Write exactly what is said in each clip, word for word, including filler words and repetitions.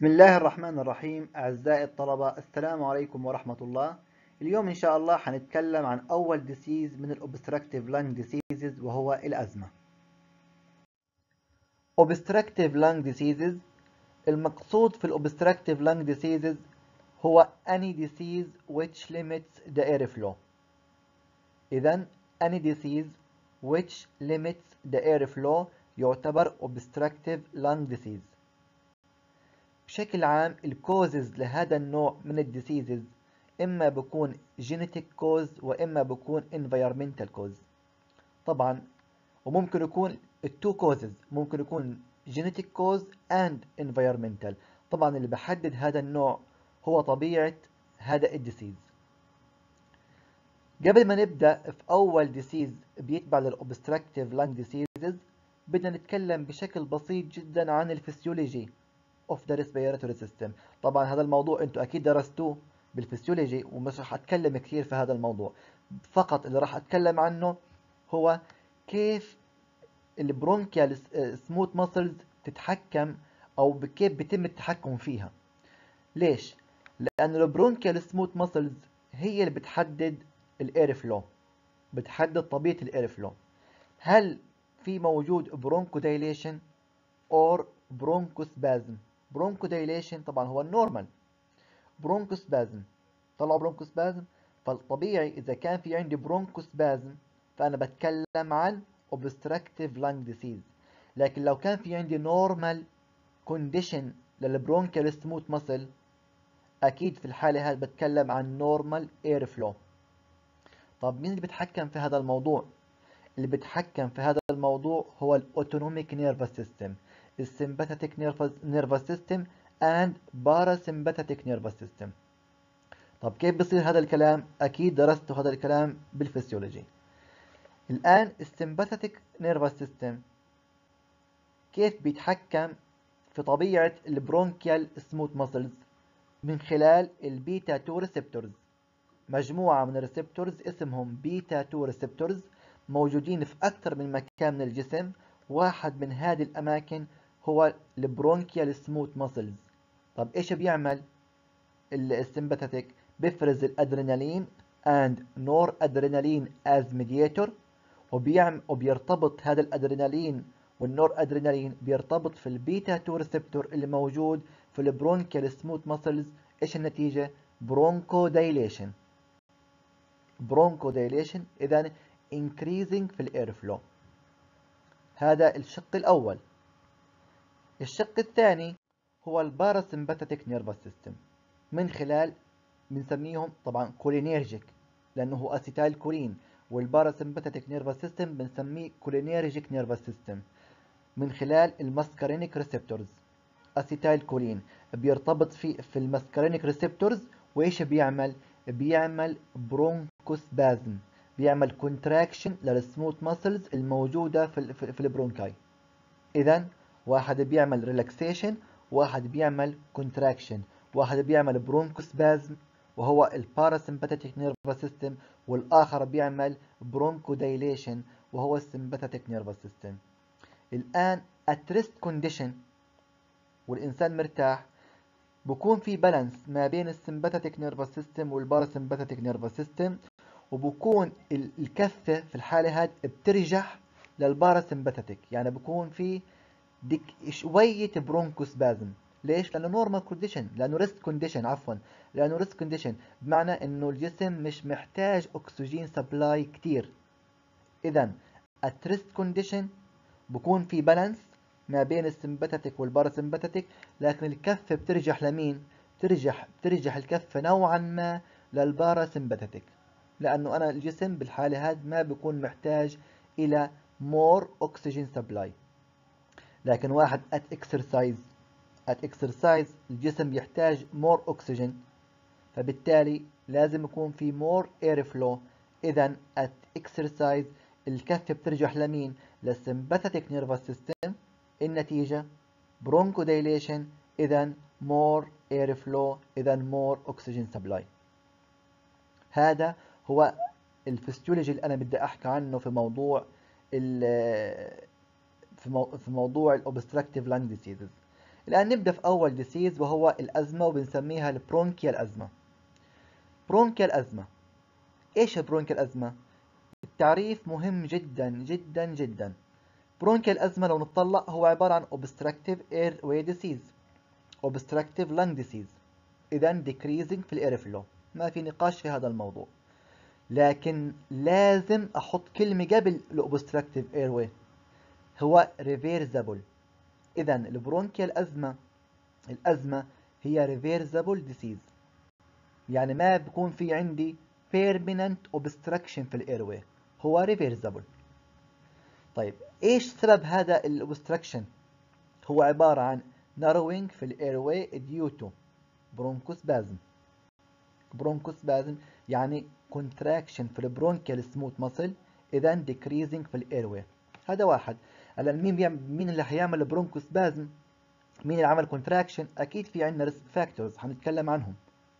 بسم الله الرحمن الرحيم. أعزائي الطلبة، السلام عليكم ورحمة الله. اليوم إن شاء الله حنتكلم عن أول ديسيز من الأوبستراكتيف لانج ديسيزز وهو الأزمة. Obstructive lung diseases، المقصود في الأوبستراكتيف lung diseases هو any disease which limits the airflow. إذن any disease which limits the airflow يعتبر obstructive lung disease. بشكل عام الكوزز لهذا النوع من الديسيزز إما بكون جينيتيك كوز وإما بكون environmental كوز. طبعا وممكن يكون التو كوزز، ممكن يكون جينيتيك كوز اند environmental. طبعا اللي بحدد هذا النوع هو طبيعة هذا الديسيز. قبل ما نبدأ في أول ديسيز بيتبع للأوبستراكتيف لانج ديسيزز بدنا نتكلم بشكل بسيط جدا عن الفسيولوجي of the respiratory system. طبعا هذا الموضوع انتم اكيد درستوه بالفسيولوجي ومش راح اتكلم كثير في هذا الموضوع. فقط اللي راح اتكلم عنه هو كيف البرونكيال سموث ماسلز تتحكم او كيف بيتم التحكم فيها. ليش؟ لأن البرونكيال سموث ماسلز هي اللي بتحدد الاير فلو، بتحدد طبيعة الاير فلو. هل في موجود برونكو دايليشن اور برونكوسبازم؟ برونكو دايليشن طبعا هو النورمال، برونكوسبازم طلعوا برونكوسبازم. فالطبيعي اذا كان في عندي برونكوسبازم فانا بتكلم عن obstructive lung disease. لكن لو كان في عندي normal condition للبرونكيال سموث ماسل اكيد في الحاله هذه بتكلم عن normal air flow. طب مين اللي بيتحكم في هذا الموضوع؟ اللي بيتحكم في هذا الموضوع هو الاوتونوميك نيرفس سيستم، السمباثيك نيرفس سيستم اند باراسمباثيك نيرفس سيستم. طب كيف بصير هذا الكلام؟ اكيد درستوا هذا الكلام بالفسيولوجي. الان السمباثيك نيرفس سيستم كيف بيتحكم في طبيعة البرونكيال سموث ماسلز؟ من خلال البيتا تو ريسبتورز، مجموعة من الريسبتورز اسمهم بيتا تو ريسبتورز موجودين في أكثر من مكان من الجسم. واحد من هذه الأماكن هو البرونكيال سموث ماسلز. طب إيش بيعمل السمباثيك؟ بيفرز الأدرينالين and نور أدرينالين as mediator، وبيعمل وبيرتبط هذا الأدرينالين والنور أدرينالين بيرتبط في البيتا تو ريسبتور اللي موجود في البرونكيال سموث ماسلز. إيش النتيجة؟ برونكو دايليشن. برونكو دايليشن إذا increasing في الاير فلو. هذا الشق الأول. الشق الثاني هو الباراسمباثيك نيرفس سيستم، من خلال بنسميهم طبعا كولينيرجيك لأنه هو أسيتايل كولين، والباراسمباثيك نيرفس سيستم بنسميه كولينيرجيك نيرفس سيستم من خلال الماسكارينيك ريسبتورز. أسيتايل كولين بيرتبط في في الماسكارينيك ريسبتورز، وإيش بيعمل؟ بيعمل برونكوسبازم، بيعمل كونتراكشن للسموث ماسلز الموجودة في في, في البرونكاي. إذا واحد بيعمل ريلاكسيشن، واحد بيعمل كونتراكشن، واحد بيعمل برونكوسبازم وهو الباراسمباثيك نيرفس سيستم، والآخر بيعمل برونكو دايليشن وهو السمباثيك نيرفس سيستم. الآن at rest condition والإنسان مرتاح بكون في بالانس ما بين السمباثيك نيرفس سيستم والباراسمباثيك نيرفس سيستم، وبكون الكفة في الحالة هذه بترجح للباراسمباثيك، يعني بكون في ديك شوية برونكوسبازم. ليش؟ لأنه نورمال كونديشن، لأنه ريست كونديشن عفوا لأنه ريست كونديشن بمعنى إنه الجسم مش محتاج أكسجين سبلاي كتير. إذا at rest condition بكون في بالانس ما بين السمباثيك والباراسمباثيك، لكن الكفة بترجح لمين؟ بترجح بترجح الكفة نوعا ما للباراسمباثيك، لأنه أنا الجسم بالحالة هذه ما بيكون محتاج إلى more oxygen supply. لكن واحد at exercise at exercise الجسم بيحتاج more oxygen، فبالتالي لازم يكون في more air flow. إذا at exercise الكفة بترجح لمين؟ للسمباثيك نيرفس سيستم. النتيجة برونكو دايليشن، إذا more air flow، إذا more oxygen supply. هذا هو الفسيولوجي اللي أنا بدي أحكي عنه في موضوع ال في, مو في موضوع الأوبستراكتيف لانج ديسيزز. الآن نبدأ في أول ديسيز وهو الأزمة، وبنسميها البرونكيال أزمة. برونكيال أزمة، إيش البرونكيال أزمة؟ التعريف مهم جدا جدا جدا. برونكيال أزمة لو نطلع هو عبارة عن obstructive airway disease، obstructive lung disease، إذا decreasing في الاير فلو، ما في نقاش في هذا الموضوع. لكن لازم أحط كلمة قبل الأوبستراكتيف ايروي، هو reversible. إذا البرونكيال أزمة، الأزمة هي reversible disease، يعني ما بكون في عندي permanent obstruction في الايروي، هو reversible. طيب إيش سبب هذا الأوبستراكشن؟ هو عبارة عن narrowing في الايروي due to bronchospasm. bronchospasm يعني contraction في البرونكيال سموث ماسل، اذا decreasing في الايروي. هذا واحد. هلا مين بيعمل، مين اللي هيعمل برونكوسبازم؟ مين اللي عمل كونتراكشن؟ اكيد في عندنا ريسك فاكتورز هنتكلم عنهم.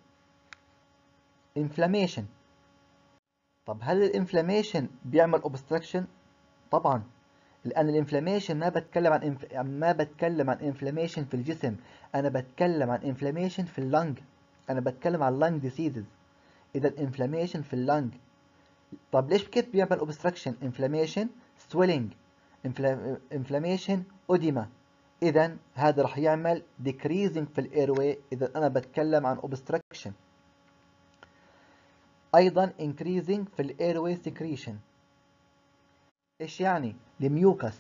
انفلاميشن. طب هل الانفلاميشن بيعمل اوبستراكشن؟ طبعا، لان الانفلاميشن ما بتكلم عن إنف... ما بتكلم عن انفلاميشن في الجسم، انا بتكلم عن انفلاميشن في اللنج، انا بتكلم عن لنج ديسيزز. اذا انفلاميشن في اللنج. طب ليش كيف بيعمل اوبستراكشن؟ انفلاميشن، سويلنج، انفلاميشن، اوديما. اذا هذا راح يعمل decreasing في الايروي، اذا انا بتكلم عن obstruction. ايضا increasing في الايروي secretion. ايش يعني؟ الميوكس،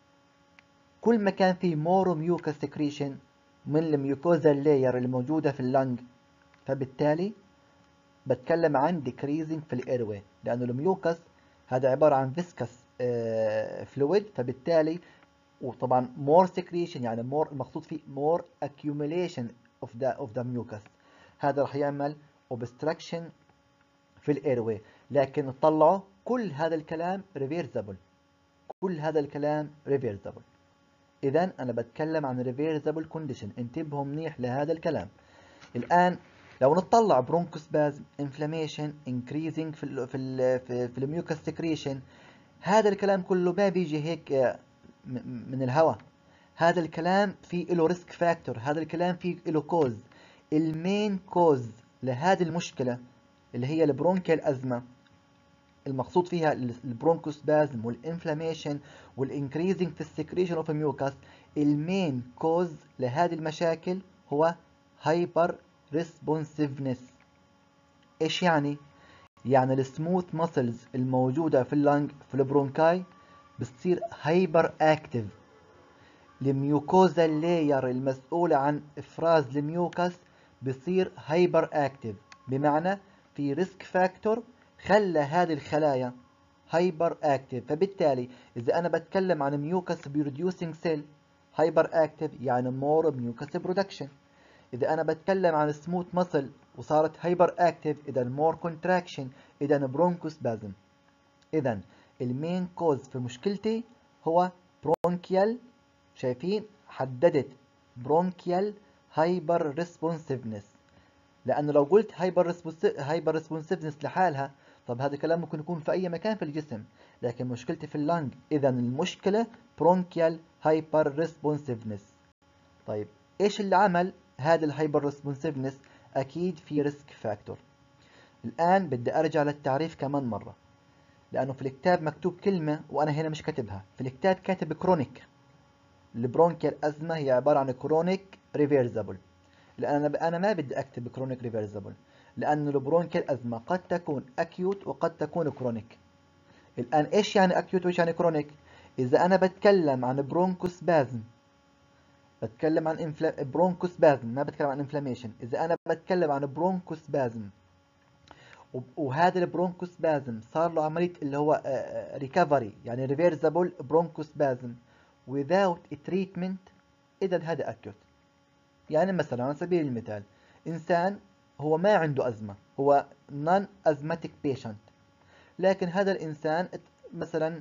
كل ما كان في more mucus secretion من الميوكوزال لاير اللي موجوده في اللنج، فبالتالي بتكلم عن decreasing في الايروي، لانه الميوكس هذا عباره عن viscous فلويد، فبالتالي وطبعا more secretion يعني more، المقصود فيه more accumulation of the of the mucus، هذا راح يعمل obstruction في الايروي. لكن طلعوا كل هذا الكلام reversible، كل هذا الكلام reversible. اذا انا بتكلم عن reversible condition، انتبهوا منيح لهذا الكلام. الان لو نطلع برونكوسبازم، انفلاميشن، increasing في ال في ال في, في الميوكس سكريشن، هذا الكلام كله ما بيجي هيك من الهواء، هذا الكلام فيه له ريسك فاكتور، هذا الكلام فيه له كوز. المين كوز لهذه المشكلة اللي هي البرونكيال أزمة، المقصود فيها البرونكوسبازم والانفلاميشن والانكريزنج في السكريشن اوف ميوكاس، المين كوز لهذه المشاكل هو هايبر ريسبونسيفنس. ايش يعني؟ يعني السموث ماسلز الموجودة في اللنج في البرونكاي بتصير هايبر اكتف، الميوكوزا لاير المسؤولة عن افراز الميوكس بصير هايبر اكتف، بمعنى في ريسك فاكتور خلى هذه الخلايا هايبر اكتف. فبالتالي اذا انا بتكلم عن ميوكس بروديوسينج سيل هايبر اكتف يعني مور ميوكس برودكشن. اذا انا بتكلم عن سموث ماسل وصارت هايبر اكتف اذا مور كونتراكشن، اذا برونكوسبازم. اذا المين كوز في مشكلتي هو برونكيال، شايفين حددت برونكيال هايبر ريسبونسيفنس، لانه لو قلت هايبر هايبر ريسبونسيفنس لحالها، طب هذا الكلام ممكن يكون في اي مكان في الجسم، لكن مشكلتي في اللنج، اذا المشكله برونكيال هايبر ريسبونسيفنس. طيب ايش اللي عمل هذا الهايبر ريسبونسيفنس؟ اكيد في ريسك فاكتور. الان بدي ارجع للتعريف كمان مره، لانه في الكتاب مكتوب كلمه وانا هنا مش كاتبها، في الكتاب كاتب كرونيك. البرونكيال أزمة هي عبارة عن كرونيك ريفيرسبل، لأن أنا أنا ما بدي أكتب كرونيك ريفيرسبل، لأن البرونكيال أزمة قد تكون أكيوت وقد تكون كرونيك. الآن إيش يعني أكيوت وإيش يعني كرونيك؟ إذا أنا بتكلم عن برونكوسبازم، بتكلم عن إنفلا... برونكوسبازم، ما بتكلم عن انفلاميشن. إذا أنا بتكلم عن برونكوسبازم وهذا البرونكوسبازم صار له عملية اللي هو ريكفري يعني ريفيرسبل برونكوسبازم without treatment، إذا هذا أكيوت. يعني مثلا على سبيل المثال إنسان هو ما عنده أزمة، هو non asthmatic patient، لكن هذا الإنسان مثلا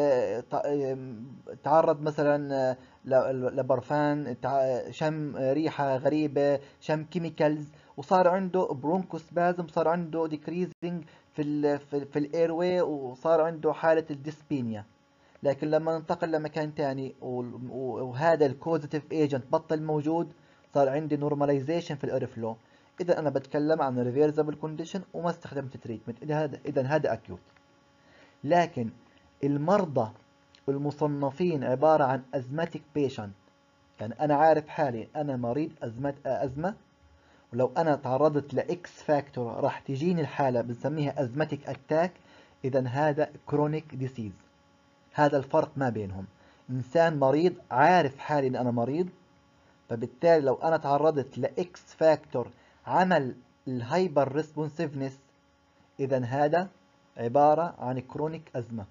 تعرض مثلا لبرفان، شم ريحة غريبة، شم كيميكالز، وصار عنده برونكوسبازم، صار عنده decreasing في ال في, في الاير واي، وصار عنده حالة الديسبينيا. لكن لما ننتقل لمكان تاني وهذا الكوزيتيف ايجنت بطل موجود، صار عندي نورماليزيشن في الاير فلو. اذا انا بتكلم عن ريفيرسبل كونديشن وما استخدمت تريتمنت، اذا هذا اذا هذا اكيوت. لكن المرضى المصنفين عبارة عن ازماتيك بيشنت، يعني انا عارف حالي انا مريض ازمه ازمه، ولو انا تعرضت لاكس فاكتور راح تجيني الحاله بنسميها ازماتيك اتاك، اذا هذا كرونيك ديسيز. هذا الفرق ما بينهم. انسان مريض عارف حالي ان انا مريض، فبالتالي لو انا تعرضت لاكس فاكتور عمل الهايبر ريسبونسيفنس، اذا هذا عباره عن كرونيك ازمه.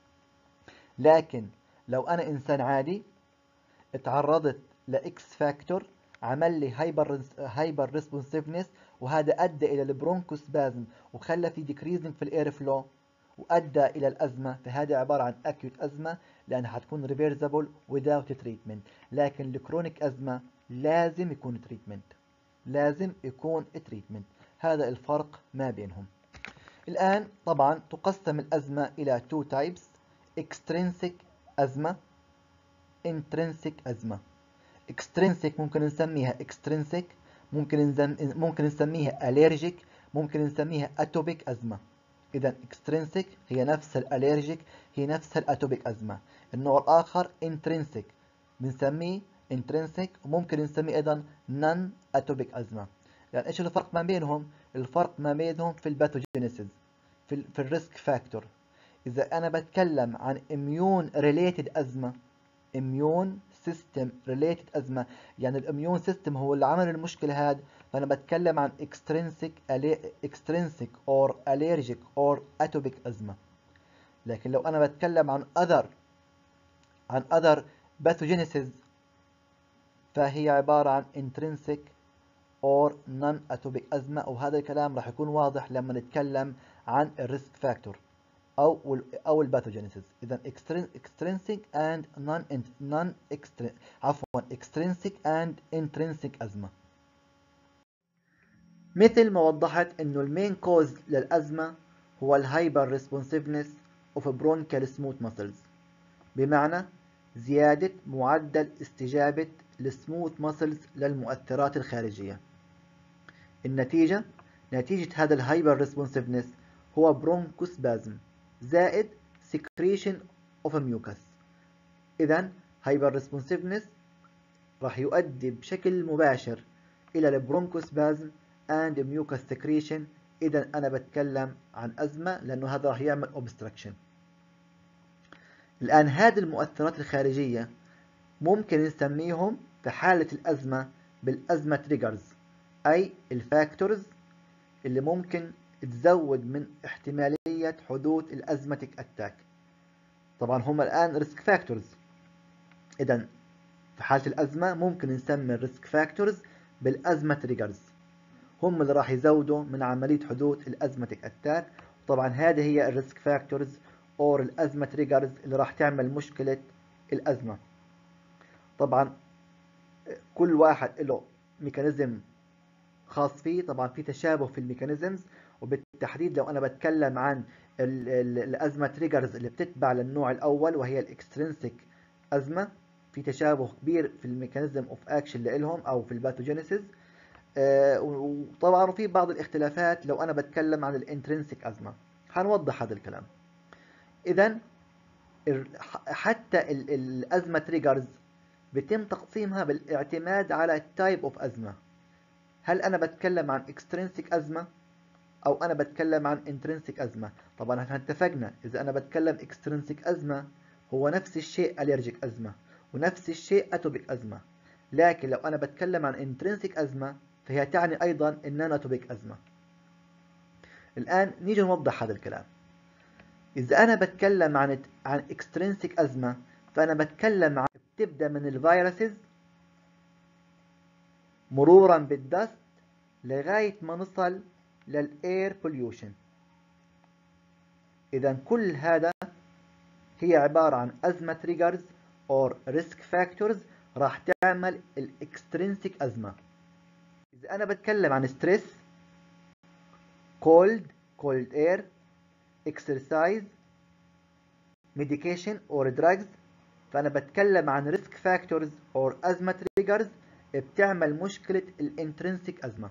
لكن لو انا انسان عادي اتعرضت لاكس فاكتور عمل لي هايبر هايبر ريسبونسيفنس، وهذا ادى الى البرونكوسبازم وخلى في ديكريزنج في الاير فلو وادى الى الازمه، فهذه عباره عن اكيوت ازمه لانها حتكون ريفيرسبل without treatment. لكن الكرونيك ازمه لازم يكون تريتمنت، لازم يكون تريتمنت. هذا الفرق ما بينهم. الان طبعا تقسم الازمه الى تو تايبس: extrinsic ازمه، intrinsic ازمه. extrinsic ممكن نسميها extrinsic، ممكن نزم... ممكن نسميها allergic، ممكن نسميها atopic أزمة. إذا extrinsic هي نفس الالرجيك، هي نفس الاتوبيك أزمة. النوع الآخر intrinsic بنسميه intrinsic، وممكن نسميه أيضا non atopic أزمة. يعني إيش الفرق ما بينهم؟ الفرق ما بينهم في الباثوجينيسيس، في ال... في الريسك فاكتور. إذا أنا بتكلم عن immune related أزمة، immune system related أزمة، يعني الاميون سيستم هو اللي عمل المشكلة هذا، فأنا بتكلم عن extrinsic extrinsic or allergic or atopic أزمة. لكن لو أنا بتكلم عن other عن other pathogenesis فهي عبارة عن intrinsic or non-atopic أزمة، وهذا الكلام راح يكون واضح لما نتكلم عن الريسك فاكتور او او الباثوجينيسيس. اذا extrinsic and non non عفوا extrinsic and intrinsic ازمه. مثل ما وضحت انه المين كوز للازمه هو الهايبر ريسبونسيفنس اوف برونكال سموث ماسلز، بمعنى زياده معدل استجابه السموث ماسلز للمؤثرات الخارجيه. النتيجه نتيجه هذا الهايبر ريسبونسيفنس هو برونكوسبازم زائد secretion of mucus. إذا hyper responsiveness راح يؤدي بشكل مباشر إلى البرونكوسبازم and mucus secretion. إذا أنا بتكلم عن أزمة لأنه هذا راح يعمل obstruction. الآن هذه المؤثرات الخارجية ممكن نسميهم في حالة الأزمة بالأزمة تريجرز، أي الفاكتورز اللي ممكن تزود من احتمالية حدوث الأزمتيك أتاك. طبعا هم الآن ريسك فاكتورز. إذا في حالة الأزمة ممكن نسمي الريسك فاكتورز بالأزمة تريجرز، هم اللي راح يزودوا من عملية حدوث الأزمتيك أتاك. طبعا هذه هي الريسك فاكتورز أو الأزمة تريجرز اللي راح تعمل مشكلة الأزمة. طبعا كل واحد له ميكانيزم خاص فيه، طبعا في تشابه في الميكانيزمز، وبالتحديد لو أنا بتكلم عن الأزمة تريجرز اللي بتتبع للنوع الأول وهي الإكسترينسيك أزمة، في تشابه كبير في الميكانيزم اوف اكشن اللي لهم او في الباثوجينيسيس. آه وطبعا في بعض الاختلافات لو انا بتكلم عن الانترنسيك ازمه، هنوضح هذا الكلام. اذا حتى ال الازمه تريجرز بيتم تقسيمها بالاعتماد على التايب اوف ازمه. هل انا بتكلم عن اكسترنسيك ازمه او انا بتكلم عن انترنسيك ازمه؟ طبعا احنا اتفقنا اذا انا بتكلم اكسترنسيك ازمه هو نفس الشيء الرجيك ازمه ونفس الشيء اتوبيك ازمه. لكن لو انا بتكلم عن انترنسيك ازمه فهي تعني ايضا النون اتوبيك ازمه. الان نيجي نوضح هذا الكلام. اذا انا بتكلم عن عن اكسترنسيك ازمه فانا بتكلم عن بتبدا من الفيروسز مرورا بالدست لغايه ما نصل للاير بوليوشن. اذا كل هذا هي عباره عن ازمه تريجرز اور ريسك فاكتورز راح تعمل الاكسترنسيك ازمه. اذا انا بتكلم عن ستريس، cold cold air، exercise، medication or drugs، فأنا بتكلم عن risk factors or asthma triggers بتعمل مشكلة الانترنسيك أزمة.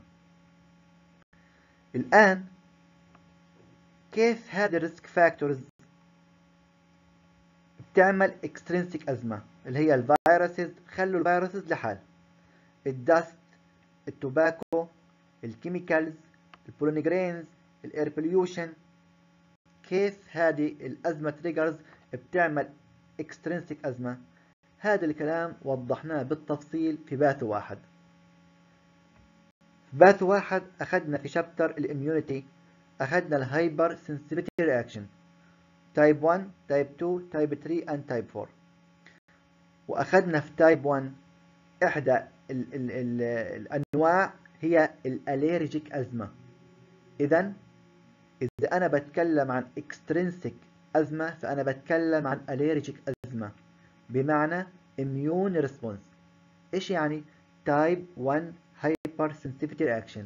الآن كيف هذه الريسك فاكتورز بتعمل اكسترنسيك أزمة اللي هي الفيروسز؟ خلوا الفيروسز لحال، الدست، التوباكو، الكيميكالز، البولونيجرينز، الاير بوليوشن. كيف هذه الأزمة تريجرز بتعمل اكسترنسيك أزمة؟ هذا الكلام وضحناه بالتفصيل في باث واحد. في باث واحد أخذنا في شابتر الاميونيتي، أخذنا الهايبر سنسيتيفيتي رياكشن تايب واحد، تايب اثنين، تايب ثلاثة and تايب أربعة. وأخذنا في تايب واحد إحدى ال ال ال الأنواع هي الأليرجيك أزمة. إذا إذا أنا بتكلم عن اكسترنسيك أزمة فأنا بتكلم عن أليرجيك أزمة، بمعنى immune response. إيش يعني تايب واحد hyper sensitivity reaction؟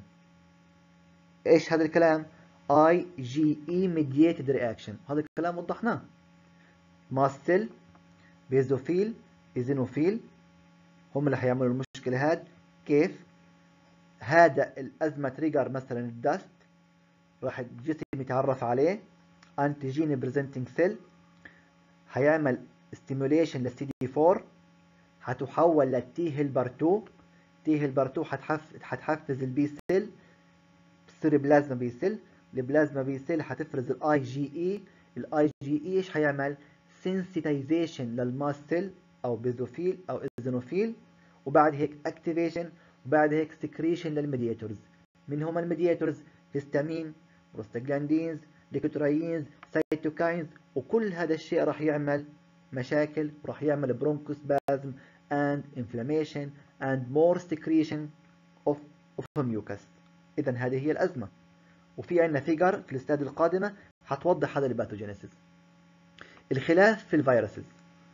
إيش هذا الكلام؟ آي جي إي mediated reaction، هذا الكلام وضحناه. ماست سيل، بيزوفيل، ايزينوفيل هم اللي حيعملوا المشكلة هاد. كيف؟ هذا الأزمة تريجر مثلا الدست، راح الجسم يتعرف عليه انتيجين بريزنتنج سيل، هيعمل ستيموليشن للسي دي أربعة، هتحول للتي هيلبر اتنين، تي هيلبر اتنين هتحفز هتحفز البي سيل، بتصير بلازما بي سيل، البلازما بي سيل هتفرز الاي جي اي، الاي جي اي ايش هيعمل؟ سنسيتايزيشن للماست سيل او بيزوفيل او ايزينوفيل، وبعد هيك اكتيفيشن، وبعد هيك سكريشن للميدياتورز. من هم الميدياتورز؟ هيستامين، بروستاجلاندينز، ليكوترايينز، سايتوكاينز، وكل هذا الشيء راح يعمل مشاكل وراح يعمل برونكوسبازم and inflammation and more secretion of of mucus. إذا هذه هي الأزمة. وفي عندنا فيجر في الاستاد القادمة هتوضح هذا الباثوجينيسيس. الخلاف في الفيروسز،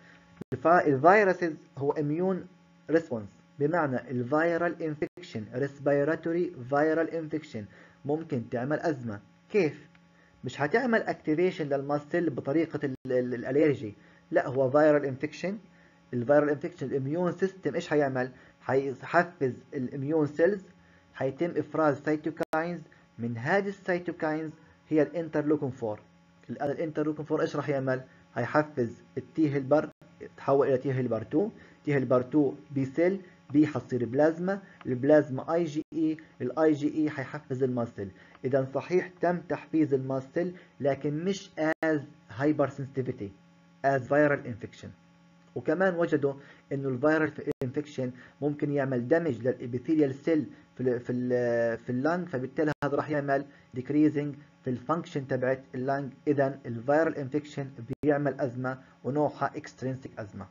الفيروسز هو immune response، بمعنى الفيرال انفكشن، ريسبيراتوري فيرال انفكشن ممكن تعمل أزمة. كيف؟ مش هتعمل اكتيفيشن للماستيل بطريقة الالرجي، لا، هو فيرال انفكشن. الفيرال انفكشن الاميون سيستم ايش هيعمل؟ هيحفز الاميون سيلز، هيتم افراز سيتوكاينز، من هذه السيتوكاينز هي الانترلوكين أربعة. الان الانترلوكين أربعة ايش راح يعمل؟ هيحفز التي هيلبر، تحول الى تي هيلبر اتنين، تي هيلبر اتنين بي سيل، بي حتصير بلازما، البلازما اي جي اي، الاي جي اي هيحفز الماستل. اذا صحيح تم تحفيز الماستل لكن مش as hypersensitivity as viral infection. وكمان وجدوا انه الفيرال انفكشن ممكن يعمل دمج للابيثيليال سيل في ال في ال في اللنج، فبالتالي هذا راح يعمل decreasing في الفانكشن تبعت اللنج. اذا الفيرال انفكشن بيعمل ازمه ونوعها اكسترينسيك ازمه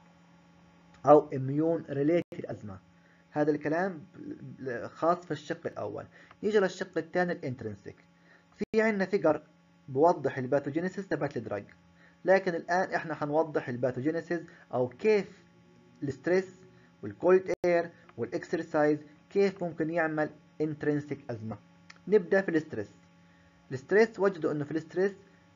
او immune related ازمه. هذا الكلام خاص في الشق الاول. نيجي للشق الثاني الانترنسيك. في عندنا فيجر بوضح الباثوجينيسيس تبعت الدراج، لكن الان احنا حنوضح الباثوجينيسيس او كيف الستريس والكولد اير والاكسرسايز كيف ممكن يعمل انترنسيك ازمه. نبدا في الستريس. الستريس وجدوا انه في الستريس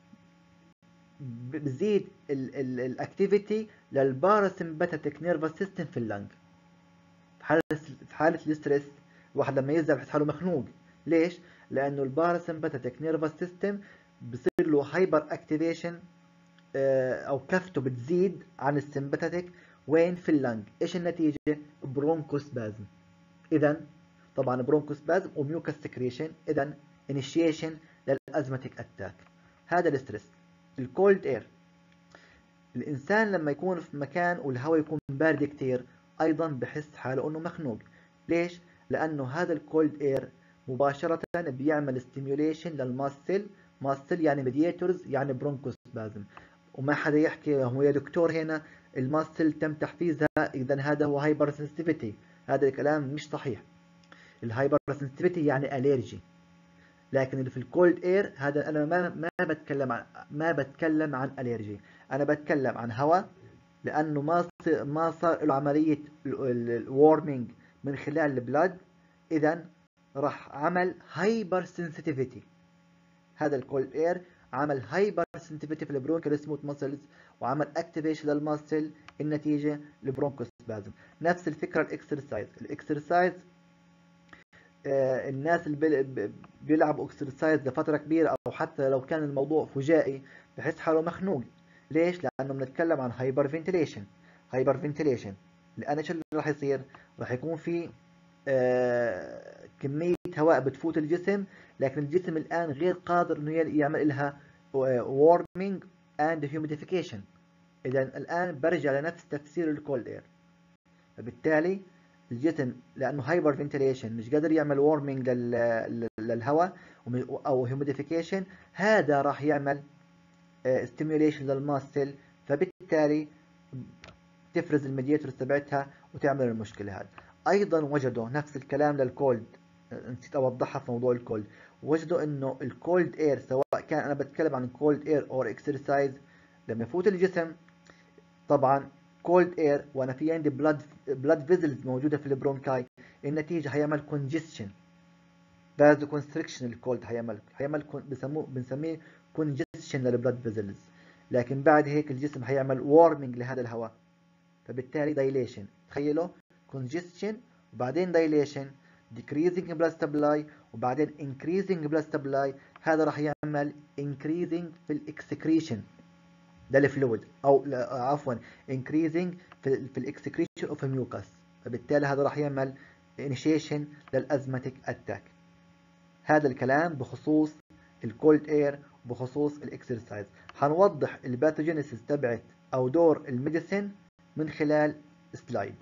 بزيد الاكتيفيتي للباراسمباتيك نيرفس سيستم في اللنج. في حاله في حاله الستريس الواحد لما يزعل بحس حاله مخنوق. ليش؟ لانه الباراسمباتيك نيرفس سيستم بصير له هايبر اكتيفيشن او كفته بتزيد عن السمباتيك. وين؟ في اللنج. ايش النتيجه؟ برونكوسبازم. اذا طبعا برونكوسبازم وميوكاس سكريشن، اذا انيشيشن للازماتيك اتاك. هذا الستريس. الكولد اير، الانسان لما يكون في مكان والهواء يكون بارد كتير ايضا بحس حاله انه مخنوق. ليش؟ لانه هذا الكولد اير مباشره بيعمل ستيميوليشن للماسل، ماسل يعني ميدياتورز يعني برونكوسبازم. وما حدا يحكي هو يا دكتور هنا الماسل تم تحفيزها اذا هذا هو هايبر سنسيتيفيتي. هذا الكلام مش صحيح. الهايبر سنسيتيفيتي يعني الرجي، لكن اللي في الكولد اير هذا انا ما ما بتكلم عن ما بتكلم عن الرجي، انا بتكلم عن هواء، لانه ما ما صار له عمليه الورمينج من خلال البلاد، اذا راح عمل هايبر سنسيتيفيتي. هذا الكولد اير عمل هايبر سنسيتيفيتي في البرونكيال سموث ماسلز وعمل اكتيفيشن للماسل، النتيجه البرونكوسبازم. نفس الفكره الاكسرسايز. الاكسرسايز آه الناس اللي بيلعبوا اكسرسايز لفتره كبيره او حتى لو كان الموضوع فجائي بحس حاله مخنوق. ليش؟ لانه بنتكلم عن هايبر فنتيليشن. هايبر فنتيليشن لان ايش اللي راح يصير؟ راح يكون في آه كميه هواء بتفوت الجسم، لكن الجسم الان غير قادر انه يعمل لها وارمينج اند هيوميديفيكيشن. اذا الان برجع لنفس تفسير الكولد اير. فبالتالي الجسم لانه هايبر فنتيليشن مش قادر يعمل وارمينج للهواء او هيوميديفيكيشن، هذا راح يعمل ستيميوليشن للماسل، فبالتالي تفرز الميدياتورز تبعتها وتعمل المشكله هذه. ايضا وجدوا نفس الكلام للكولد، نسيت اوضحها في موضوع الكولد. وجدوا انه الكولد اير سواء كان انا بتكلم عن كولد اير او اكسرسايز، لما يفوت الجسم طبعا كولد اير وانا في عندي بلاد بلاد فيزلز موجوده في البرونكاي، النتيجه هيعمل كونجستشن، فازو كونستريكشن. الكولد هيعمل هيعمل بسموه بنسميه كونجستشن للبلاد فيزلز، لكن بعد هيك الجسم هيعمل وارمنج لهذا الهواء، فبالتالي دايليشن. تخيلوا كونجستشن وبعدين دايليشن، decreasing blood supply وبعدين increasing blood supply، هذا راح يعمل increasing في الاكسكريشن للفلويد او عفوا increasing في في الاكسكريشن اوف الميوكس، فبالتالي هذا راح يعمل initiation للازماتيك اتاك. هذا الكلام بخصوص الكولد اير وبخصوص الاكسرسايز. هنوضح الباثوجينيسيس تبعت او دور الميديسين من خلال سلايد.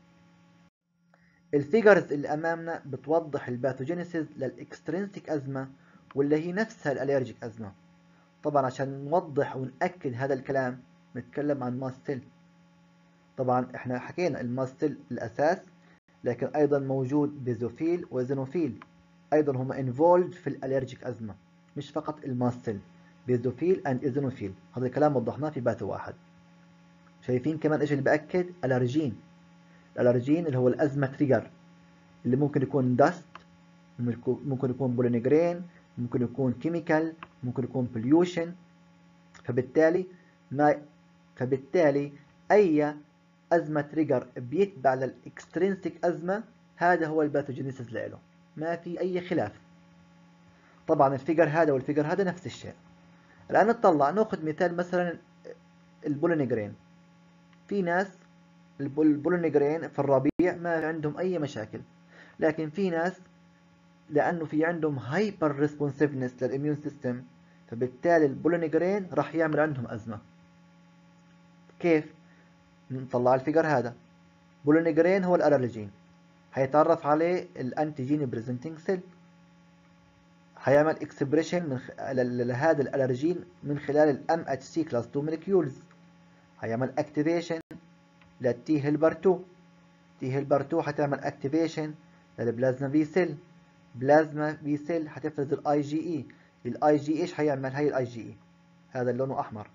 الفيجرز اللي امامنا بتوضح الباثوجينيسيس للاكسترينسيك ازمه واللي هي نفسها الالرجيك ازمه. طبعا عشان نوضح ونأكد هذا الكلام نتكلم عن ماستيل. طبعا احنا حكينا الماستيل الاساس، لكن ايضا موجود بيزوفيل وزينوفيل، ايضا هم انفولد في الالرجيك ازمه، مش فقط الماستيل، بيزوفيل اند ايزينوفيل. هذا الكلام وضحناه في باث واحد. شايفين كمان ايش اللي باكد؟ الارجين. الالرجين اللي هو الازمه تريجر، اللي ممكن يكون داست، ممكن يكون بولينجرين، ممكن يكون كيميكال، ممكن يكون بوليوشن. فبالتالي ما فبالتالي اي ازمه تريجر بيتبع للاكسترينسيك ازمه هذا هو الباثوجينيسيس له، ما في اي خلاف. طبعا الفيجر هذا والفيجر هذا نفس الشيء. الان نطلع ناخذ مثال مثلا البولينجرين. في ناس البولينجرين في الربيع ما عندهم اي مشاكل، لكن في ناس لانه في عندهم هايبر ريسبونسيفنس للاميون سيستم، فبالتالي البولينجرين راح يعمل عندهم ازمه. كيف؟ نطلع الفيجر هذا. بولينجرين هو الالرجين، هيتعرف عليه الانتيجين بريزنتنج سيل، هيعمل اكسبريشن من خ... لهذا الالرجين من خلال الام اتش سي كلاس اثنين مولكيولز، هيعمل اكتيفيشن للتي هيلبر اثنين، تي هيلبر اثنين هتعمل اكتيفيشن للبلازما بي سيل، بلازما بي سيل هتفرز الاي جي اي، الاي جي ايش هيعمل؟ هي الاي جي اي هذا اللي لونه احمر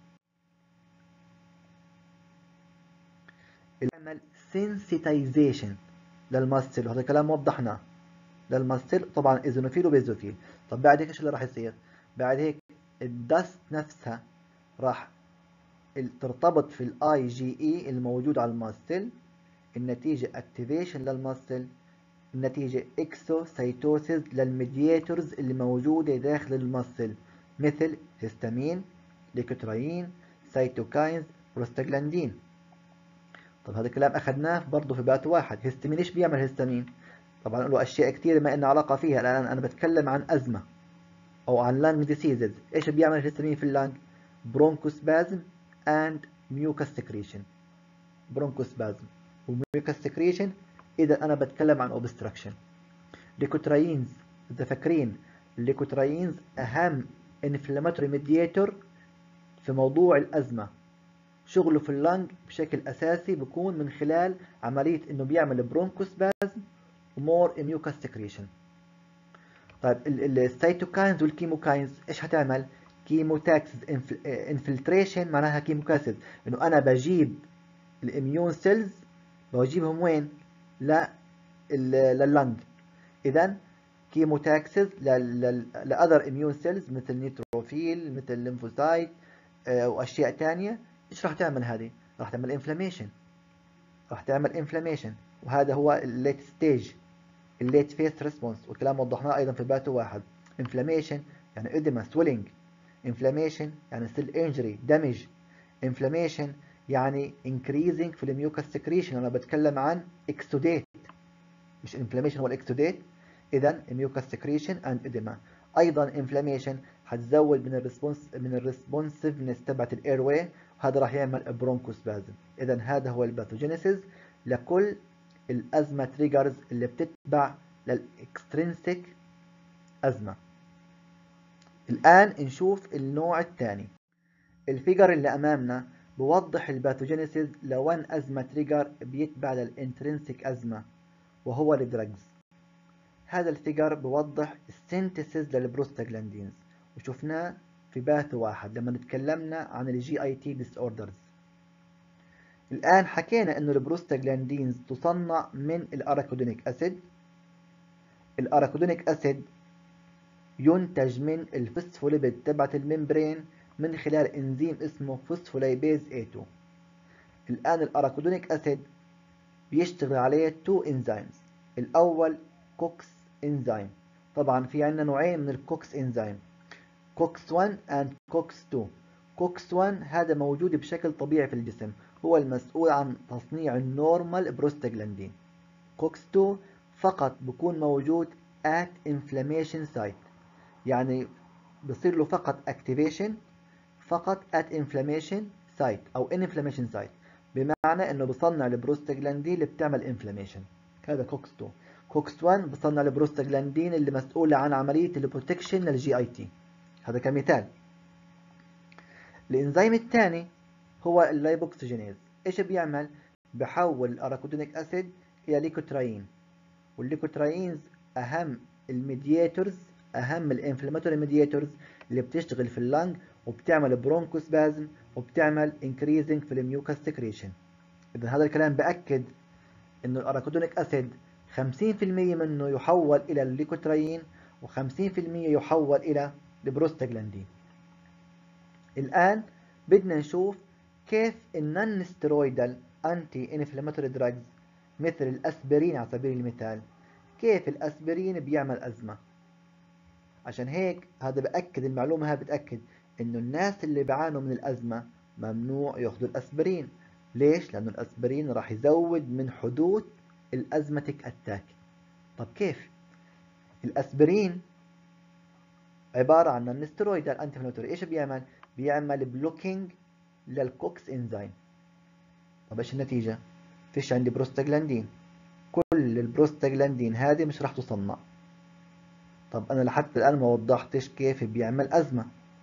يعمل سنسيتايزيشن للماستيل، وهذا الكلام وضحناه للماستيل طبعا ايزونوفيل وبيزوفيل. طب بعد هيك ايش اللي راح يصير؟ بعد هيك الدست نفسها راح ترتبط في الاي جي اي الموجود على الماستيل، النتيجه اكتيفيشن للماستيل، النتيجه اكسوسايتوسيس للميدياتورز اللي موجوده داخل الماستيل مثل هيستامين، ليكوترايين، سيتوكاينز، بروستاجلاندين. طب هذا الكلام اخذناه برضه في بات واحد. هيستامين ايش بيعمل هيستامين؟ طبعا له اشياء كثير ما لنا علاقه فيها، الان انا بتكلم عن ازمه او عن لانج ديسيزز. ايش بيعمل الهيستامين في اللانج؟ برونكوسبازم اند ميوكاس سكريشن. برونكوسبازم وميوكاس سكريشن، اذا انا بتكلم عن اوبستراكشن. ليكوتراينز، اذا فاكرين الليكوتراينز اهم انفلاماتوري ميدياتور في موضوع الازمه، شغله في اللنج بشكل اساسي بيكون من خلال عمليه انه بيعمل برونكوسبازم ومور ميوكاس سكريشن. طيب السيتوكاينز والكيموكاينز ايش هتعمل؟ كيموتاكسز انفلتريشن، معناها كيموكاسيد، انه انا بجيب الاميون سيلز بجيبهم وين؟ لا لللنج. اذا كيموتاكسز لأذر اميون سيلز مثل نيتروفيل مثل الليمفوسايت واشياء ثانيه. ايش راح تعمل هذه؟ راح تعمل انفلاميشن، راح تعمل انفلاميشن وهذا هو الليت ستيج، الليت فيس ريسبونس، والكلام وضحناه ايضا في باتو واحد. انفلاميشن يعني اديما سويلنج، انفلاميشن يعني سيل انجري دامج، انفلاميشن يعني increasing في الميوكاس سكريشن. انا بتكلم عن اكسوديت مش انفلاميشن هو الاكسوديت. اذا الميوكاس سكريشن اند اديما. ايضا انفلاميشن هتزود من الريسبونس من الريسبونسفنس تبعت الاير واي، وهذا راح يعمل برونكوسبازم. اذا هذا هو الباثوجينيسيس لكل الازمه تريجرز اللي بتتبع للاكسترينسيك ازمه. الان نشوف النوع الثاني. الفيجر اللي امامنا بوضح الباثوجينيسيس لوين ازمه تريجر بيتبع للانترنسيك ازمه وهو الدراجز. هذا الفيجر بوضح السينثيسيس للبروستاجلاندينز وشفناه في باث واحد لما تكلمنا عن الجي اي تي ديس اوردرز. الان حكينا انه البروستاجلاندينز تصنع من الاراكودونيك اسيد. الاراكودونيك اسيد ينتج من الفوسفوليبيد تبعت الممبرين من خلال انزيم اسمه فوسفولايبيز إيه تو. الان الاراكودونيك اسيد بيشتغل عليه تو انزيمز. الاول كوكس انزيم. طبعا في عندنا نوعين من الكوكس انزيم، كوكس واحد and كوكس اثنين. كوكس واحد هذا موجود بشكل طبيعي في الجسم، هو المسؤول عن تصنيع النورمال بروستاجلاندين. كوكس اثنين فقط بكون موجود at inflammation site، يعني بصير له فقط activation فقط at inflammation site او in inflammation site، بمعنى انه بصنع البروستاجلاندين اللي بتعمل انفلاميشن. هذا كوكس اثنين. كوكس واحد بصنع البروستاجلاندين اللي مسؤولة عن عملية البروتكشن للجي اي تي. هذا كمثال. الانزيم الثاني هو اللايبوكسجينيز. ايش بيعمل؟ بحول الاراكودونيك اسيد الى ليكوترايين، والليكوترايينز اهم الميدياتورز، اهم الانفلاماتوري ميدياتورز اللي بتشتغل في اللنج وبتعمل برونكوسبازم وبتعمل انكريزنج في الميوكاس سكريشن. اذا هذا الكلام باكد انه الاراكودونيك اسيد خمسين بالمئة منه يحول الى الليكوترايين وخمسين بالمئة يحول الى البروستاجلاندين. الان بدنا نشوف كيف النون ستيرويدال انتي انفلاماتوري دراجز مثل الاسبرين على سبيل المثال، كيف الاسبرين بيعمل ازمه. عشان هيك هذا باكد المعلومه، هاي بتاكد انه الناس اللي بيعانوا من الازمه ممنوع ياخذوا الاسبرين. ليش؟ لانه الاسبرين راح يزود من حدوث الازمتك اتاك. طب كيف؟ الاسبرين عباره عن نون ستيرويدال انتي انفلاماتوري. ايش بيعمل؟ بيعمل بلوكينج للكوكس انزيم. طب ايش النتيجه؟ فيش عندي بروستاجلاندين، كل البروستاجلاندين هذه مش راح تصنع. طب انا لحتى الان ما وضحتش كيف بيعمل ازمه.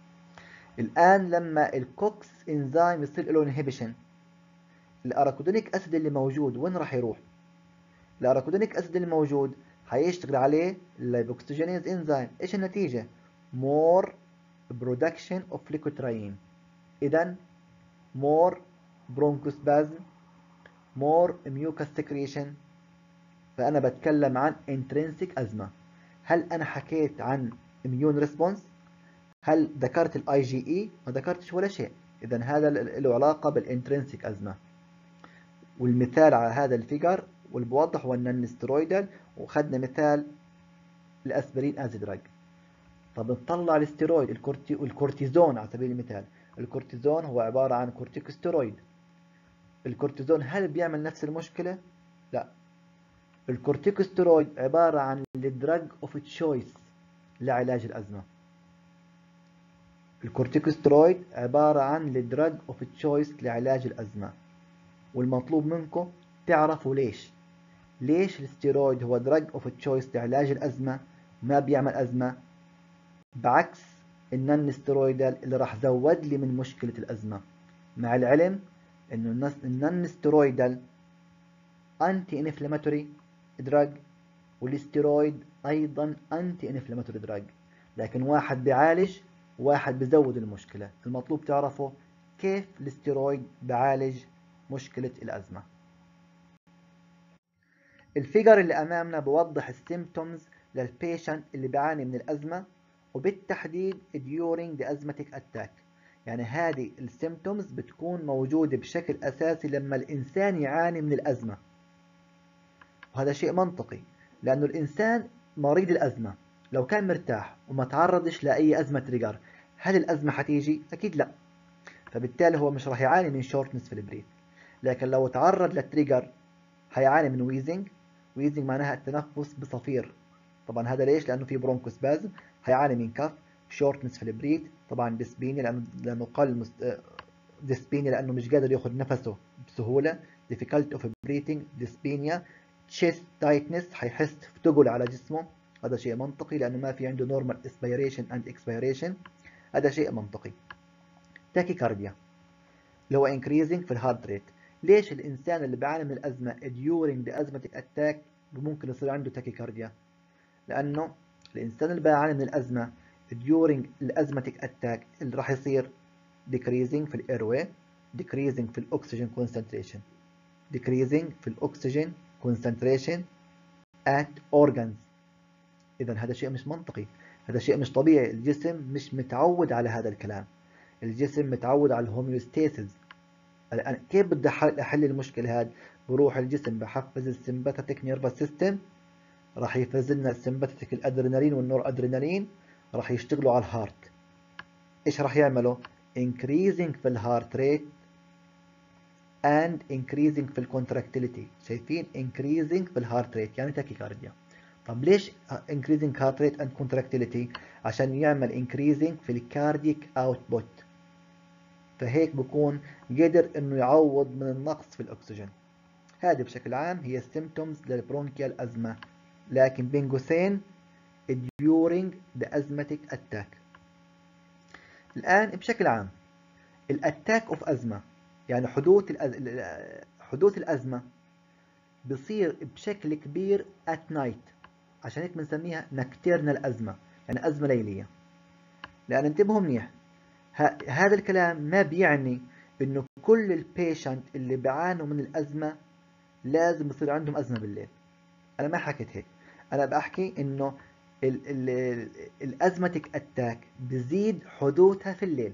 الان لما الكوكس انزيم يصير له انهبيشن، الاراكودونيك اسيد اللي موجود وين راح يروح؟ الاراكودونيك اسيد اللي موجود هيشتغل عليه اللايبوكسجينيز انزيم. ايش النتيجه؟ more production of leukotriene. اذا more bronchospasm، more mucus secretion. فانا بتكلم عن intrinsic ازمه. هل انا حكيت عن immune response؟ هل ذكرت الاي جي اي؟ ما ذكرتش ولا شيء. اذا هذا له علاقه بالانترنسيك ازمه. والمثال على هذا الفيجر واللي بوضح هو النون ستيرويدال، وخدنا مثال الاسبرين از دراج. طب نطلع الستيرويد الكورتي الكورتيزون على سبيل المثال. الكورتيزون هو عباره عن كورتيكوستيرويد. الكورتيزون هل بيعمل نفس المشكله؟ لا. الكورتيكوستيرويد عباره عن الدراج اوف تشويس لعلاج الازمه. الكورتيكوستيرويد عبارة عن الدراج اوف تشويس لعلاج الأزمة، والمطلوب منكم تعرفوا ليش. ليش الستيرويد هو دراج اوف تشويس لعلاج الأزمة ما بيعمل أزمة، بعكس النون ستيرويدال اللي راح زود لي من مشكلة الأزمة. مع العلم إنه النون ستيرويدال أنتي انفلاماتوري دراج، والستيرويد أيضا أنتي انفلاماتوري دراج، لكن واحد بيعالج واحد بزود المشكلة. المطلوب تعرفوا كيف الستيرويد بعالج مشكلة الأزمة. الفيجر اللي أمامنا بوضح السيمبتومز للبيشنت اللي بيعاني من الأزمة، وبالتحديد during the asthmatic attack. يعني هذه السيمتومز بتكون موجودة بشكل أساسي لما الإنسان يعاني من الأزمة، وهذا شيء منطقي لأنه الإنسان مريض الأزمة لو كان مرتاح وما تعرضش لأي أزمة تريجر، هل الأزمة حتيجي؟ أكيد لا. فبالتالي هو مش راح يعاني من شورتنس في البريث. لكن لو تعرض للتريجر هيعاني من ويزنج. ويزنج معناها التنفس بصفير. طبعا هذا ليش؟ لأنه في برونكوسبازم. هيعاني من كف، شورتنس في البريث، طبعا ديسبينيا لأنه لأنه قل مست... ديسبينيا لأنه مش قادر ياخذ نفسه بسهولة. difficult of breathing dyspnea. chest tightness هيحس في تقل على جسمه، هذا شيء منطقي لأنه ما في عنده normal inspiration and expiration، هذا شيء منطقي. تاكيكارديا اللي هو increasing في الهارت ريت. ليش الإنسان اللي بيعاني من الأزمة during the asthmatic attack ممكن يصير عنده تاكيكارديا؟ لأنه الإنسان اللي بيعاني من الأزمة during الأزماتيك أتاك اللي راح يصير decreasing في الأيروي، decreasing في الأكسجين concentration، decreasing في الأكسجين concentration at organs. إذا هذا شيء مش منطقي، هذا شيء مش طبيعي. الجسم مش متعود على هذا الكلام، الجسم متعود على الهوميوستاسيس. الآن كيف بدي أحل المشكلة هذه؟ بروح الجسم بحفز السمباثيك نيرفس سيستم، راح يفرز لنا السمباثيك الادرينالين والنور ادرينالين، راح يشتغلوا على الهارت. ايش راح يعملوا؟ increasing في الهارت ريت and increasing في الكونتراكتيليتي. شايفين؟ increasing في الهارت ريت يعني تاكيكارديا. طب ليش increasing heart rate and contractility؟ عشان يعمل increasing في الكارديك اوتبوت، فهيك بكون قدر انه يعوض من النقص في الاكسجين. هذه بشكل عام هي symptoms للبرونكيال ازمه، لكن بين قوسين during the asthmatic attack. الآن بشكل عام الاتاك اوف أزمة يعني حدوث الأز... حدوث الأزمة بصير بشكل كبير at night، عشان هيك بنسميها nocturnal أزمة، يعني أزمة ليلية. لأن انتبهوا منيح، ه... هذا الكلام ما بيعني إنه كل البيشنت اللي بيعانوا من الأزمة لازم يصير عندهم أزمة بالليل. أنا ما حكيت هيك، أنا بحكي إنه الأزماتيك أتاك بزيد حدوثها في الليل،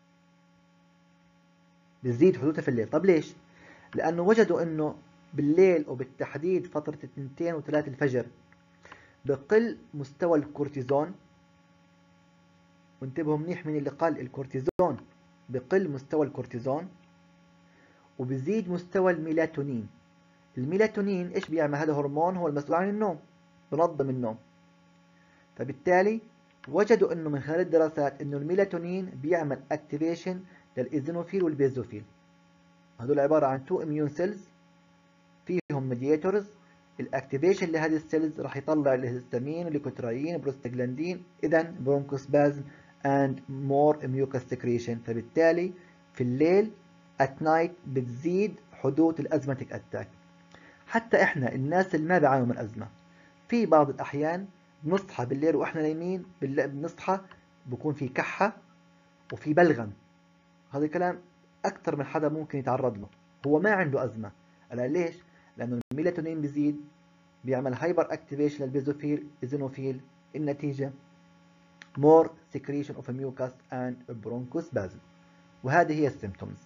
بزيد حدوثها في الليل. طب ليش؟ لأنه وجدوا إنه بالليل وبالتحديد فترة اثنتين وثلاث الفجر بقل مستوى الكورتيزون. وانتبهوا منيح من اللي قال الكورتيزون، بقل مستوى الكورتيزون وبزيد مستوى الميلاتونين. الميلاتونين إيش بيعمل؟ هذا هرمون هو المسؤول عن النوم، بنظم النوم. فبالتالي وجدوا انه من خلال الدراسات انه الميلاتونين بيعمل اكتيفيشن للايزينوفيل والبيزوفيل. هذول عباره عن تو اميون سيلز فيهم ميدياتورز. الاكتيفيشن لهذه السيلز راح يطلع الهستامين والليكوترايين بروستاجلاندين، اذا برونكوسبازم اند مور ميوكاس سكريشن. فبالتالي في الليل ات نايت بتزيد حدوث الازماتيك اتاك. حتى احنا الناس اللي ما بيعانوا من ازمه في بعض الاحيان بنصحى بالليل واحنا نايمين، بنصحى بكون في كحة وفي بلغم. هذا الكلام أكثر من حدا ممكن يتعرض له، هو ما عنده أزمة. ألا ليش؟ لأنه الميلاتونين بيزيد، بيعمل هايبر اكتيفيشن للبيزوفيل ايزينوفيل، النتيجة more secretion of mucus and bronchospasm. وهذه هي السيمتومز.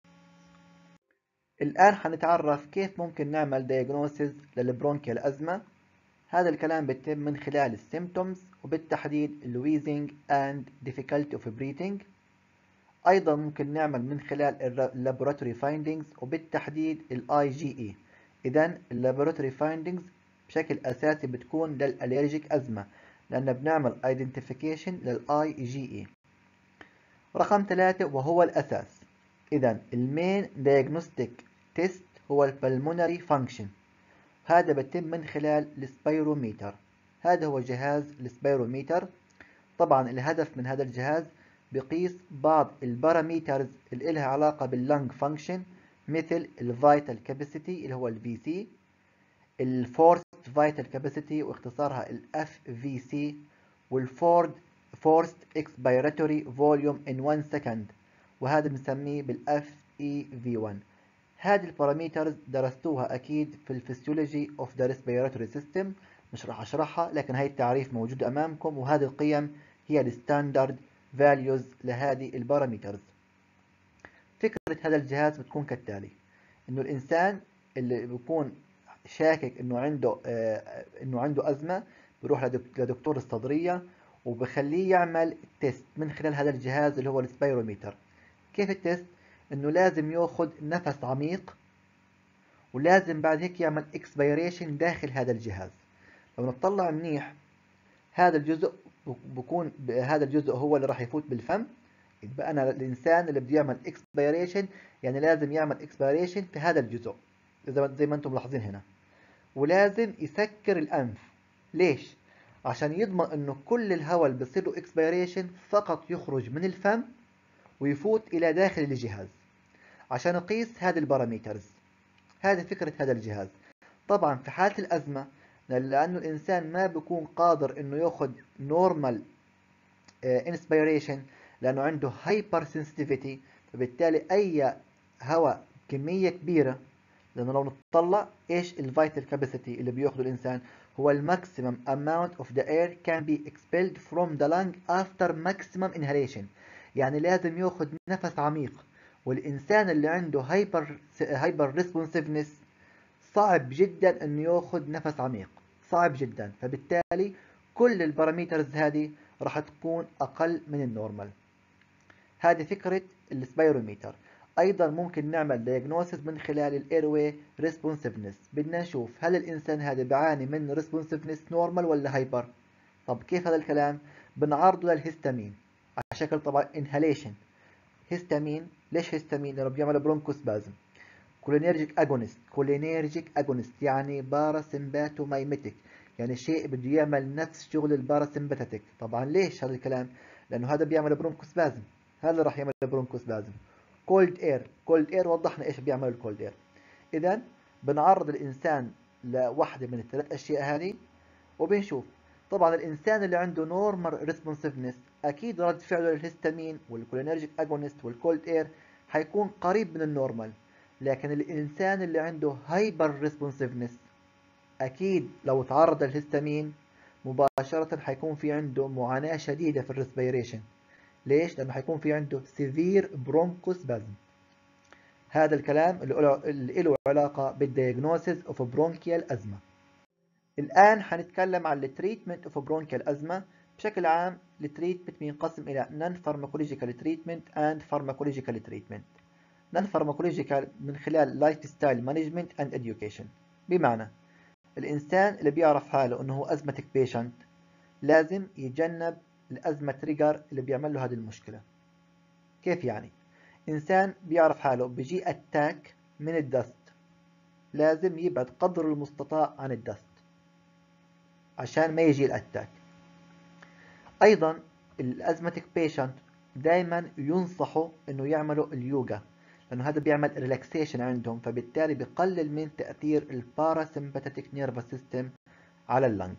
الآن حنتعرف كيف ممكن نعمل diagnosis للبرونكيال أزمة. هذا الكلام بيتم من خلال السيمتومز وبالتحديد الويزنج and difficulty of breathing. أيضا ممكن نعمل من خلال اللابوراتوري فايندينجز وبالتحديد الاي جي اي. إذا اللابوراتوري فايندينجز بشكل أساسي بتكون للأليرجيك أزمة، لأن بنعمل identification للاي جي اي. رقم ثلاثة وهو الأساس، إذا المين diagnostic تيست هو البلمونري فانكشن. هذا بيتم من خلال السبيروميتر. هذا هو جهاز السبيروميتر. طبعا الهدف من هذا الجهاز بقيس بعض الباراميترز اللي لها علاقة باللنج فانكشن، مثل الفيتال كاباسيتي اللي هو الفي سي، الفورست فيتال كاباسيتي واختصارها الاف في سي، والفورد فورست اكسبيراتوري فوليوم ان واحد سكند، وهذا بنسميه بالاف اي في واحد. هذه الباراميترز درستوها أكيد في الفسيولوجي of the respiratory system، مش راح أشرحها، لكن هاي التعريف موجود أمامكم، وهذه القيم هي الستاندرد فاليوز لهذه البارامترز. فكرة هذا الجهاز بتكون كالتالي: إنه الإنسان اللي بيكون شاكك إنه عنده آه إنه عنده أزمة بيروح لدكتور الصدرية وبخليه يعمل تيست من خلال هذا الجهاز اللي هو السبيروميتر. كيف التيست؟ إنه لازم ياخذ نفس عميق، ولازم بعد هيك يعمل اكسبيريشن داخل هذا الجهاز. لو نطلع منيح هذا الجزء بكون هذا الجزء هو اللي راح يفوت بالفم. يبقى انا الانسان اللي بده يعمل اكسبيريشن يعني لازم يعمل اكسبيريشن في هذا الجزء زي ما انتم ملاحظين هنا، ولازم يسكر الانف. ليش؟ عشان يضمن انه كل الهواء اللي بصير له اكسبيريشن فقط يخرج من الفم ويفوت الى داخل الجهاز عشان يقيس هذه البارامترز. هذه فكرة هذا الجهاز. طبعا في حالة الأزمة لأنه الإنسان ما بيكون قادر إنه ياخذ نورمال انسبيريشن لأنه عنده هايبر سنسيتيفيتي، فبالتالي أي هواء كمية كبيرة، لأنه لو نطلع إيش الفيتال كاباسيتي اللي بياخذه الإنسان هو الماكسيمم amount of the air can be expelled from the lung after maximum inhalation. يعني لازم ياخذ نفس عميق، والإنسان اللي عنده هايبر هايبر ريسبونسيفنس صعب جدا انه ياخذ نفس عميق، صعب جدا. فبالتالي كل البارامترز هذه راح تكون اقل من النورمال. هذه فكرة السبيروميتر. ايضا ممكن نعمل دياجنوسيس من خلال الايروي ريسبونسيفنس. بدنا نشوف هل الانسان هذا بيعاني من ريسبونسيفنس نورمال ولا هايبر. طب كيف هذا الكلام؟ بنعرضه للهستامين على شكل طبعا انهاليشن. هستامين، ليش هستامين؟ لانه بيعمل برونكوسبازم. كولينيرجيك اجونست، كولينيرجيك اجونست يعني باراسمباتومايميتيك، يعني شيء بده يعمل نفس شغل الباراسمباتيك. طبعا ليش هذا الكلام؟ لانه هذا بيعمل برونكوسبازم، هذا راح يعمل برونكوسبازم. كولد اير، كولد اير وضحنا ايش بيعمل الكولد اير. اذا بنعرض الانسان لوحده من الثلاث اشياء هذه وبنشوف. طبعا الانسان اللي عنده نورمال ريسبونسيفنس اكيد رد فعله للهستامين والكولينرجيك اجونست والكولد اير حيكون قريب من النورمال. لكن الانسان اللي عنده هايبر ريسبونسيفنس اكيد لو تعرض للهستامين مباشرة حيكون في عنده معاناة شديدة في الريسبيريشن. ليش؟ لانه حيكون في عنده سيفير برونكوسبازم. هذا الكلام اللي له علاقة بالدياجنوسيس اوف برونكيال ازمة. الآن حنتكلم عن التريتمنت اوف برونكيال أزمة. بشكل عام التريتمنت بينقسم إلى نون فارماكولوجيكال تريتمنت اند فارماكولوجيكال تريتمنت. نون فارماكولوجيكال من خلال لايف ستايل مانجمنت اند اديوكيشن. بمعنى الإنسان اللي بيعرف حاله إنه هو أزمتك بيشنت لازم يتجنب الأزمة تريجر اللي بيعمل له هذه المشكلة. كيف يعني؟ إنسان بيعرف حاله بيجي أتاك من الدست، لازم يبعد قدر المستطاع عن الدست عشان ما يجي الاتاك. ايضا الازمتك بيشنت دائما ينصحوا انه يعملوا اليوغا لانه هذا بيعمل ريلاكسيشن عندهم، فبالتالي بيقلل من تاثير الباراسمباتيك نيرفس سيستم على اللنج.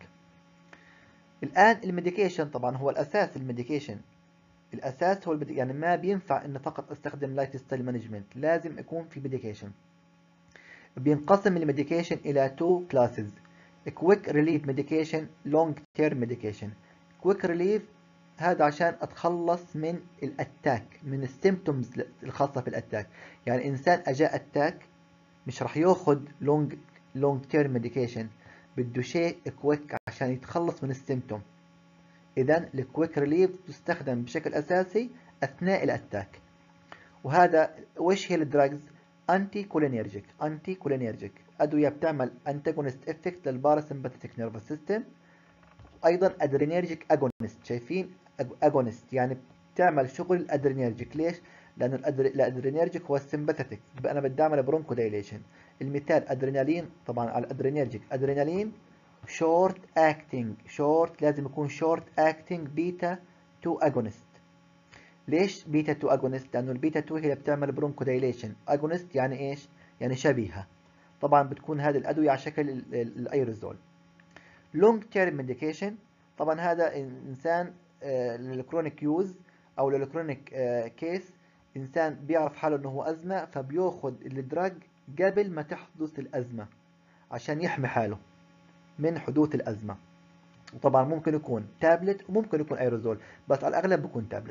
الان الميديكيشن طبعا هو الاساس. الميديكيشن الاساس هو الميدي... يعني ما بينفع انه فقط استخدم لايف ستايل مانجمنت، لازم يكون في ميديكيشن. بينقسم الميديكيشن الى تو كلاسز: كويك ريليف ميديكيشن، لونج تيرم ميديكيشن. كويك ريليف هذا عشان اتخلص من الاتاك، من السيمبتومز الخاصه في الاتاك. يعني انسان اجاء اتاك مش راح ياخذ لونج لونج تيرم ميديكيشن، بده شيء كويك عشان يتخلص من السيمبتوم. اذا الكويك ريليف تستخدم بشكل اساسي اثناء الاتاك. وهذا وش هي الدراجز؟ انتي كولينيرجيك. انتي كولينيرجيك ادويه بتعمل انتاجونست افكت للباراسمباتيك نيرفس سيستم. ايضا ادرينيرجيك اجونست. شايفين اجونست يعني بتعمل شغل الادرينيرجيك. ليش؟ لانه الادرينيرجيك هو السمباثيك، يبقى انا بدي اعمل برونكو دايليشن. المثال ادرينالين. طبعا على الادرينيرجيك ادرينالين شورت اكتنج، شورت لازم يكون شورت اكتنج بيتا تو اجونست. ليش بيتا تو اجونست؟ لانه البيتا تو هي اللي بتعمل برونكو دايليشن، اجونست يعني ايش؟ يعني شبيهه. طبعا بتكون هذه الادويه على شكل الايروزول. لونج تيرم ميديكيشن طبعا هذا انسان للكرونيك يوز او للكرونيك كيس، انسان بيعرف حاله انه هو ازمه فبياخذ الدراج قبل ما تحدث الازمه عشان يحمي حاله. من حدوث الأزمة. وطبعا ممكن يكون تابلت وممكن يكون ايروزول، بس على الأغلب بيكون تابلت.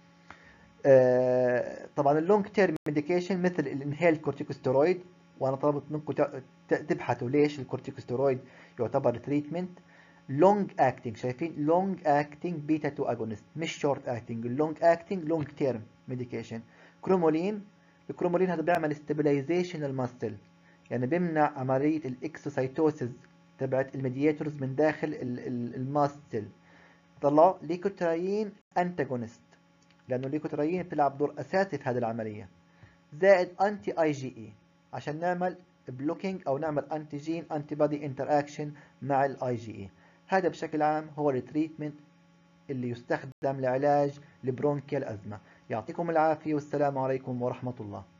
آه طبعا اللونج تيرم ميديكيشن مثل الانهيل كورتيكوستيرويد، وانا طلبت منكم تبحثوا ليش الكورتيكوستيرويد يعتبر تريتمنت. لونج اكتنج، شايفين لونج اكتنج بيتا تو اجونست، مش شورت اكتنج. اللونج اكتنج لونج تيرم ميديكيشن. كرومولين، الكرومولين هذا بيعمل ستابلايزيشن الماسل، يعني بيمنع عمليه الاكسوسايتوسيس تبعت الميدياتورز من داخل الماسل. طلع ليكوترايين انتاجونست، لانه الليكوترايين بتلعب دور اساسي في هذه العمليه، زائد انتي اي جي اي عشان نعمل بلوكينج او نعمل انتيجين انتي بودي انتراكشن مع الاي جي اي. هذا بشكل عام هو التريتمنت اللي يستخدم لعلاج البرونكيال ازمه. يعطيكم العافيه والسلام عليكم ورحمه الله.